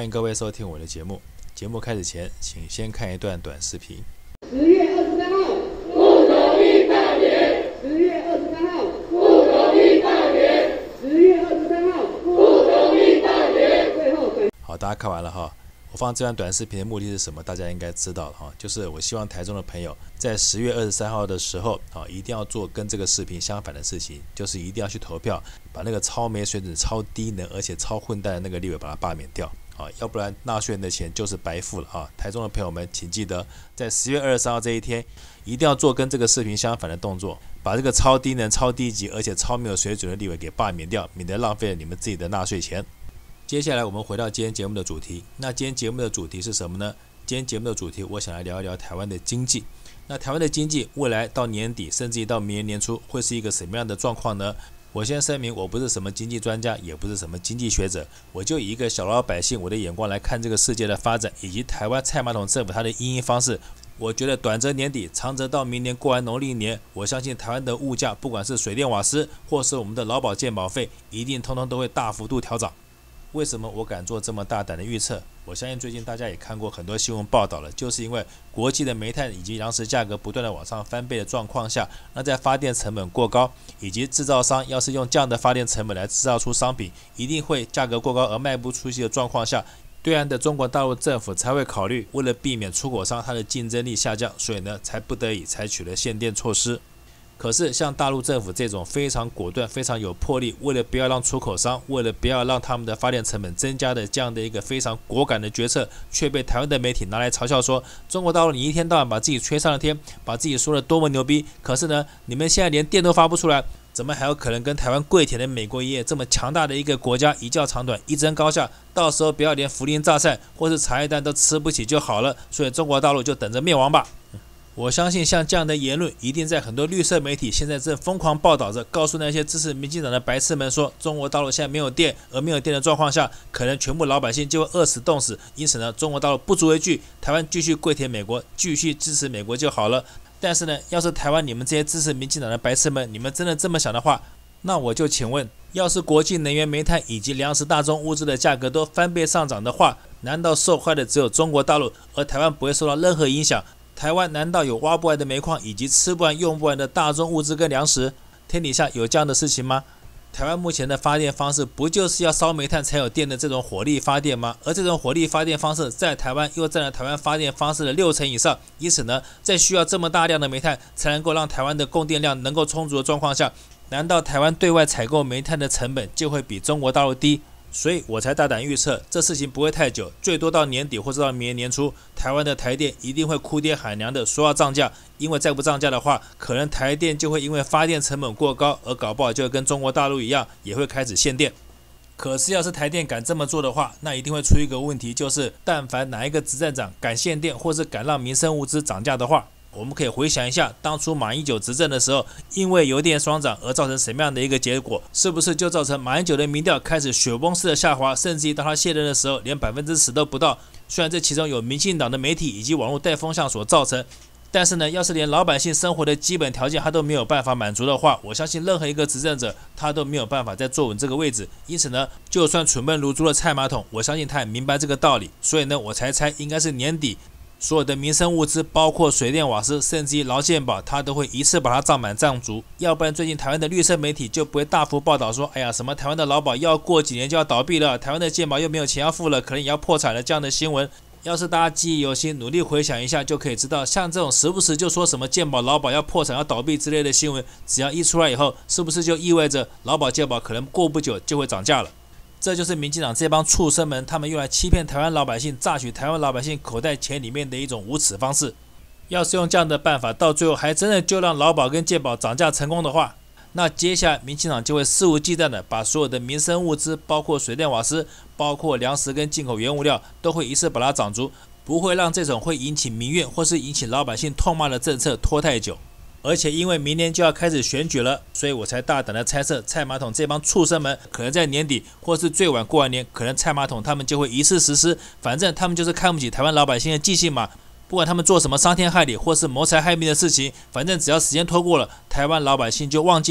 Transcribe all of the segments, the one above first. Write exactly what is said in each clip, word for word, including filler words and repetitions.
欢迎各位收听我的节目。节目开始前，请先看一段短视频。 十月二十三号，不同意大连。十月二十三号，不同意大连。十月二十三号，不同意大连。最后， 好，大家看完了哈。我放这段短视频的目的是什么？大家应该知道了哈，就是我希望台中的朋友在十月二十三号的时候啊，一定要做跟这个视频相反的事情，就是一定要去投票，把那个超没水准、超低能而且超混蛋的那个立委把它罢免掉啊，要不然纳税人的钱就是白付了啊！台中的朋友们，请记得在十月二十三号这一天，一定要做跟这个视频相反的动作，把这个超低能、超低级而且超没有水准的立委给罢免掉，免得浪费了你们自己的纳税钱。接下来我们回到今天节目的主题。那今天节目的主题是什么呢？今天节目的主题，我想来聊一聊台湾的经济。那台湾的经济未来到年底，甚至于到明年年初，会是一个什么样的状况呢？我先声明，我不是什么经济专家，也不是什么经济学者，我就以一个小老百姓我的眼光来看这个世界的发展，以及台湾蔡马桶政府它的因应方式。我觉得短则年底，长则到明年过完农历年，我相信台湾的物价，不管是水电瓦斯，或是我们的劳保健保费，一定通通都会大幅度调涨。为什么我敢做这么大胆的预测？我相信最近大家也看过很多新闻报道了，就是因为国际的煤炭以及粮食价格不断的往上翻倍的状况下，那在发电成本过高，以及制造商要是用这样的发电成本来制造出商品，一定会价格过高而卖不出去的状况下，对岸的中国大陆政府才会考虑，为了避免出口商它的竞争力下降，所以呢才不得已采取了限电措施。可是像大陆政府这种非常果断、非常有魄力，为了不要让出口商，为了不要让他们的发电成本增加的这样的一个非常果敢的决策，却被台湾的媒体拿来嘲笑说，中国大陆你一天到晚把自己吹上了天，把自己说的多么牛逼，可是呢，你们现在连电都发不出来，怎么还有可能跟台湾跪舔的美国一样，这么强大的一个国家一较长短，一争高下，到时候不要连涪陵榨菜或是茶叶蛋都吃不起就好了，所以中国大陆就等着灭亡吧。我相信像这样的言论一定在很多绿色媒体现在正疯狂报道着，告诉那些支持民进党的白痴们说，中国大陆现在没有电，而没有电的状况下，可能全部老百姓就会饿死冻死，因此呢，中国大陆不足为惧，台湾继续跪舔美国，继续支持美国就好了。但是呢，要是台湾你们这些支持民进党的白痴们，你们真的这么想的话，那我就请问，要是国际能源、煤炭以及粮食大宗物资的价格都翻倍上涨的话，难道受害的只有中国大陆，而台湾不会受到任何影响？台湾难道有挖不完的煤矿以及吃不完用不完的大宗物资跟粮食？天底下有这样的事情吗？台湾目前的发电方式不就是要烧煤炭才有电的这种火力发电吗？而这种火力发电方式在台湾又占了台湾发电方式的六成以上，因此呢，在需要这么大量的煤炭才能够让台湾的供电量能够充足的状况下，难道台湾对外采购煤炭的成本就会比中国大陆低？所以我才大胆预测，这事情不会太久，最多到年底或者到明年年初，台湾的台电一定会哭爹喊娘的说要涨价，因为再不涨价的话，可能台电就会因为发电成本过高，而搞不好就会跟中国大陆一样，也会开始限电。可是要是台电敢这么做的话，那一定会出一个问题，就是但凡哪一个执政长敢限电，或是敢让民生物资涨价的话，我们可以回想一下，当初马英九执政的时候，因为油电双涨而造成什么样的一个结果？是不是就造成马英九的民调开始雪崩式的下滑，甚至于到他卸任的时候，连百分之十都不到？虽然这其中有民进党的媒体以及网络带风向所造成，但是呢，要是连老百姓生活的基本条件他都没有办法满足的话，我相信任何一个执政者他都没有办法再坐稳这个位置。因此呢，就算蠢笨如猪的蔡马桶，我相信他也明白这个道理，所以呢，我才猜应该是年底。所有的民生物资，包括水电瓦斯，甚至于劳健保，它都会一次把它涨满涨足。要不然最近台湾的绿色媒体就不会大幅报道说，哎呀，什么台湾的劳保要过几年就要倒闭了，台湾的健保又没有钱要付了，可能也要破产了这样的新闻。要是大家记忆犹新，努力回想一下，就可以知道，像这种时不时就说什么健保、劳保要破产、要倒闭之类的新闻，只要一出来以后，是不是就意味着劳保、健保可能过不久就会涨价了？这就是民进党这帮畜生们，他们用来欺骗台湾老百姓、榨取台湾老百姓口袋钱里面的一种无耻方式。要是用这样的办法，到最后还真的就让劳保跟健保涨价成功的话，那接下来民进党就会肆无忌惮的把所有的民生物资，包括水电瓦斯，包括粮食跟进口原物料，都会一次把它涨足，不会让这种会引起民怨或是引起老百姓痛骂的政策拖太久。而且因为明年就要开始选举了，所以我才大胆的猜测，蔡马桶这帮畜生们可能在年底或是最晚过完年，可能蔡马桶他们就会一次实施，反正他们就是看不起台湾老百姓的记性嘛，不管他们做什么伤天害理或是谋财害命的事情，反正只要时间拖过了，台湾老百姓就忘记了。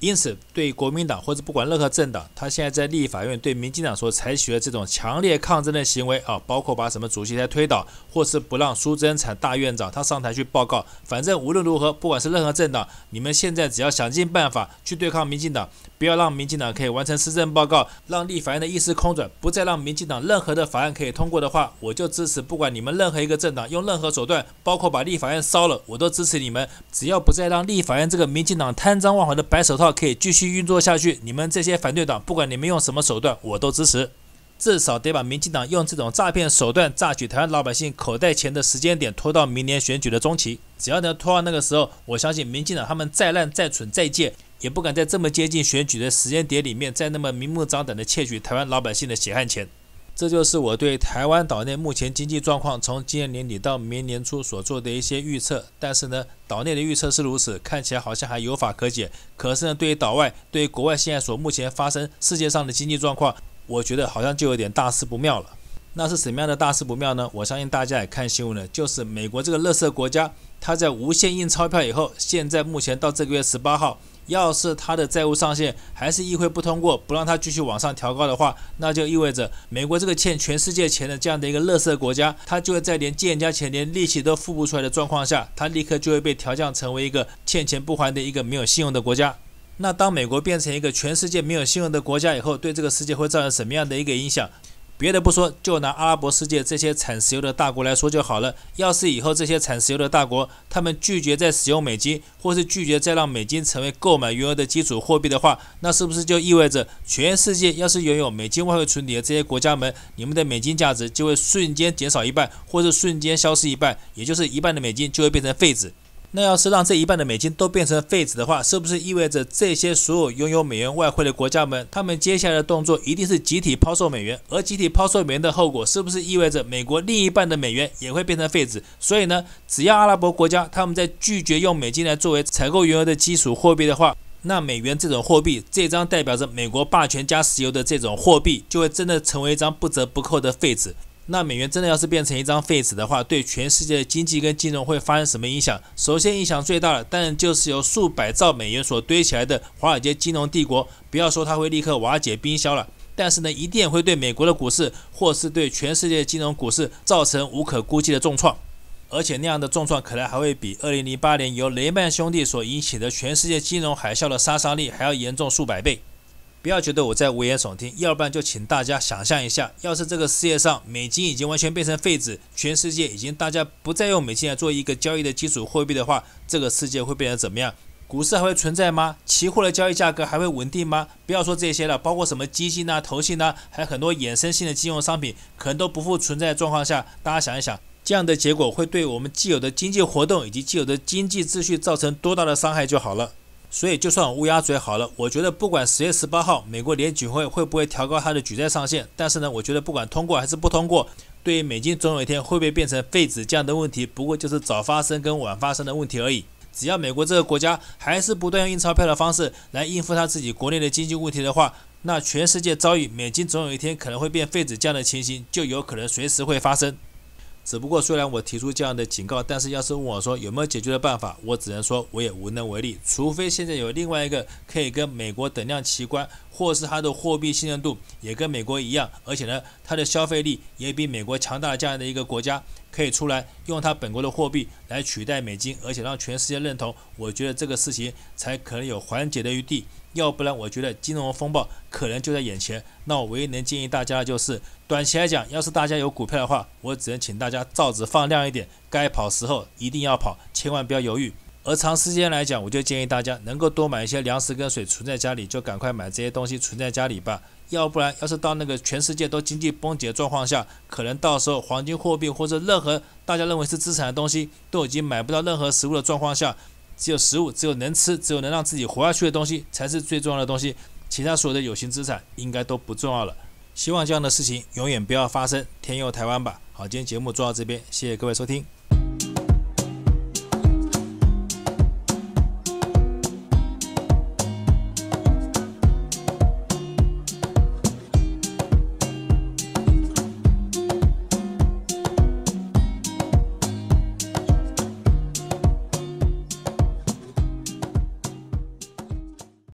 因此，对国民党或者不管任何政党，他现在在立法院对民进党所采取的这种强烈抗争的行为啊，包括把什么主席台推倒，或是不让苏贞昌大院长他上台去报告，反正无论如何，不管是任何政党，你们现在只要想尽办法去对抗民进党，不要让民进党可以完成施政报告，让立法院的议事空转，不再让民进党任何的法案可以通过的话，我就支持不管你们任何一个政党用任何手段，包括把立法院烧了，我都支持你们。只要不再让立法院这个民进党贪赃枉法的白手套可以继续运作下去，你们这些反对党，不管你们用什么手段，我都支持。至少得把民进党用这种诈骗手段榨取台湾老百姓口袋钱的时间点拖到明年选举的中期。只要能拖到那个时候，我相信民进党他们再烂再蠢再贱，也不敢在这么接近选举的时间点里面，再那么明目张胆的窃取台湾老百姓的血汗钱。这就是我对台湾岛内目前经济状况从今年年底到明年年初所做的一些预测。但是呢，岛内的预测是如此，看起来好像还有法可解。可是呢，对于岛外，对于国外现在所目前发生世界上的经济状况，我觉得好像就有点大事不妙了。那是什么样的大事不妙呢？我相信大家也看新闻了，就是美国这个垃圾国家，它在无限印钞票以后，现在目前到这个月十八号，要是它的债务上限还是议会不通过，不让它继续往上调高的话，那就意味着美国这个欠全世界钱的这样的一个垃圾国家，它就会在连借人家钱连利息都付不出来的状况下，它立刻就会被调降成为一个欠钱不还的一个没有信用的国家。那当美国变成一个全世界没有信用的国家以后，对这个世界会造成什么样的一个影响？别的不说，就拿阿拉伯世界这些产石油的大国来说就好了。要是以后这些产石油的大国，他们拒绝再使用美金，或是拒绝再让美金成为购买原油的基础货币的话，那是不是就意味着全世界要是拥有美金外汇存底的这些国家们，你们的美金价值就会瞬间减少一半，或是瞬间消失一半，也就是一半的美金就会变成废纸。那要是让这一半的美金都变成废纸的话，是不是意味着这些所有拥有美元外汇的国家们，他们接下来的动作一定是集体抛售美元？而集体抛售美元的后果，是不是意味着美国另一半的美元也会变成废纸？所以呢，只要阿拉伯国家他们在拒绝用美金来作为采购原油的基础货币的话，那美元这种货币，这张代表着美国霸权加石油的这种货币，就会真的成为一张不折不扣的废纸。那美元真的要是变成一张废纸的话，对全世界的经济跟金融会发生什么影响？首先影响最大的当然就是由数百兆美元所堆起来的华尔街金融帝国，不要说它会立刻瓦解冰消了，但是呢，一定也会对美国的股市或是对全世界的金融股市造成无可估计的重创。而且那样的重创可能还会比二零零八年由雷曼兄弟所引起的全世界金融海啸的杀伤力还要严重数百倍。不要觉得我在危言耸听，要不然就请大家想象一下，要是这个世界上美金已经完全变成废纸，全世界已经大家不再用美金来做一个交易的基础货币的话，这个世界会变成怎么样？股市还会存在吗？期货的交易价格还会稳定吗？不要说这些了，包括什么基金啊、投信啊，还有很多衍生性的金融商品，可能都不复存在的状况下，大家想一想，这样的结果会对我们既有的经济活动以及既有的经济秩序造成多大的伤害就好了。所以就算我乌鸦嘴好了，我觉得不管十月十八号美国联准会会不会调高它的举债上限，但是呢，我觉得不管通过还是不通过，对于美金总有一天会不会变成废纸这样的问题，不过就是早发生跟晚发生的问题而已。只要美国这个国家还是不断用印钞票的方式来应付他自己国内的经济问题的话，那全世界遭遇美金总有一天可能会变废纸这样的情形，就有可能随时会发生。只不过虽然我提出这样的警告，但是要是问我说有没有解决的办法，我只能说我也无能为力，除非现在有另外一个可以跟美国等量齐观，或是它的货币信任度也跟美国一样，而且呢它的消费力也比美国强大的这样的一个国家，可以出来用它本国的货币来取代美金，而且让全世界认同，我觉得这个事情才可能有缓解的余地。要不然我觉得金融风暴可能就在眼前。那我唯一能建议大家的就是，短期来讲，要是大家有股票的话，我只能请大家罩子放亮一点，该跑时候一定要跑，千万不要犹豫。而长时间来讲，我就建议大家能够多买一些粮食跟水存在家里，就赶快买这些东西存在家里吧。要不然要是到那个全世界都经济崩解的状况下，可能到时候黄金货币或者任何大家认为是资产的东西都已经买不到任何食物的状况下，只有食物，只有能吃，只有能让自己活下去的东西才是最重要的东西，其他所有的有形资产应该都不重要了。希望这样的事情永远不要发生，天佑台湾吧。好，今天节目做到这边，谢谢各位收听。